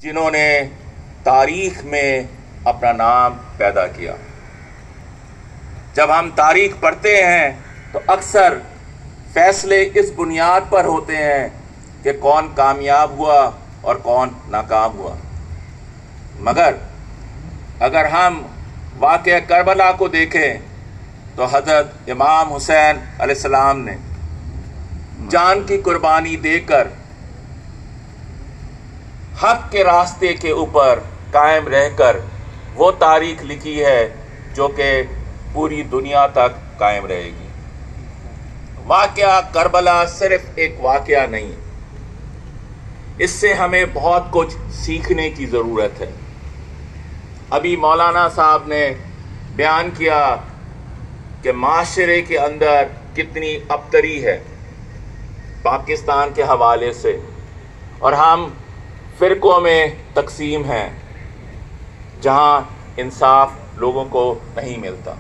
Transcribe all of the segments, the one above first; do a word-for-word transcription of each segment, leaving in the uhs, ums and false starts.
जिन्होंने तारीख में अपना नाम पैदा किया। जब हम तारीख पढ़ते हैं तो अक्सर फैसले इस बुनियाद पर होते हैं कि कौन कामयाब हुआ और कौन नाकाम हुआ, मगर अगर हम वाक़या करबला को देखें तो हज़रत इमाम हुसैन अलैहिस्सलाम ने जान की कुर्बानी देकर हक के रास्ते के ऊपर कायम रहकर वो तारीख लिखी है जो कि पूरी दुनिया तक कायम रहेगी। वाक़या करबला सिर्फ एक वाक़या नहीं, इससे हमें बहुत कुछ सीखने की ज़रूरत है। अभी मौलाना साहब ने बयान किया कि माशरे के अंदर कितनी अबतरी है पाकिस्तान के हवाले से, और हम फ़िरक़ों में तकसीम हैं जहां इंसाफ लोगों को नहीं मिलता।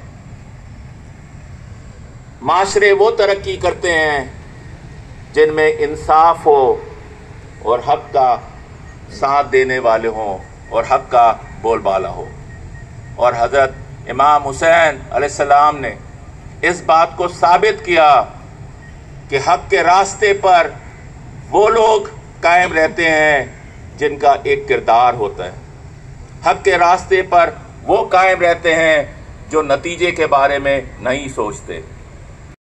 माशरे वो तरक्की करते हैं जिनमें इंसाफ हो और हक़ का साथ देने वाले हों और हक़ का बोलबाला हो। और हज़रत इमाम हुसैन अलैहिस्सलाम ने इस बात को साबित किया कि हक़ के रास्ते पर वो लोग कायम रहते हैं जिनका एक किरदार होता है। हक़ के रास्ते पर वो कायम रहते हैं जो नतीजे के बारे में नहीं सोचते।